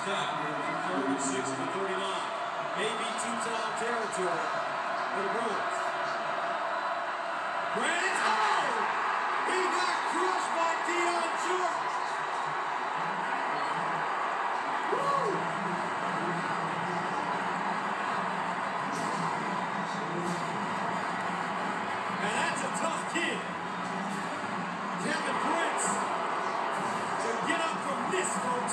attack. 3rd and 6 to 39. Maybe two-time territory for the Bruins. Grant, oh! He got crushed by Dion Jordan. Woo! And that's a tough kid. Kevin Prince to get up from this, folks.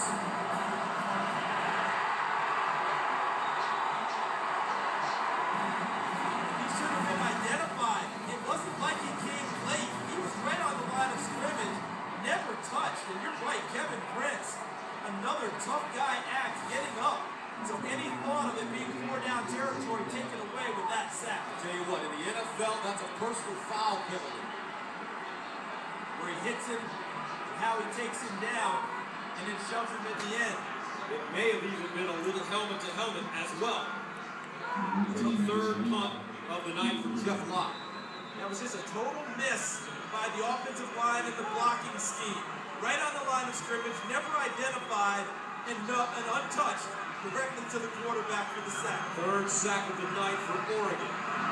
He should have been identified. It wasn't like he came late. He was right on the line of scrimmage, never touched. And you're right, Kevin Prince, another tough guy act, getting up. So any thought of it being 4-down territory taken away with that sack. I'll tell you what, in the NFL, that's a personal foul penalty. Where he hits him, and how he takes him down, and then shoves him at the end. It may have even been a little helmet-to-helmet as well. It's the 3rd punt of the night for Jeff Locke. That was just a total miss by the offensive line and the blocking scheme. Right on the line of scrimmage, never identified, and untouched, directly to the quarterback for the sack. 3rd sack of the night for Oregon.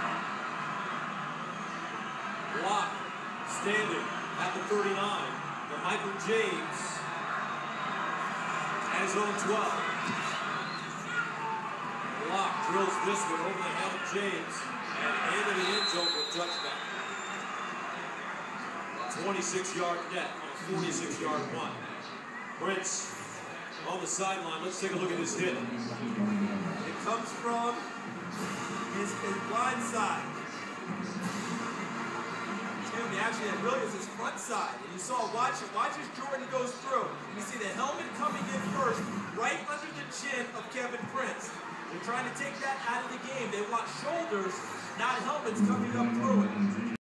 Locke standing at the 39. The Michael James at his own 12. Locke drills this one over the head of James and into the end zone for a touchdown. 26-yard net on a 46-yard punt. Prince on the sideline. Let's take a look at this hit. It comes from his blind side. Excuse me, actually, it really is his front side. And you saw, watch as Jordan goes through. And you see the helmet coming in first, right under the chin of Kevin Prince. They're trying to take that out of the game. They want shoulders, not helmets coming up through it.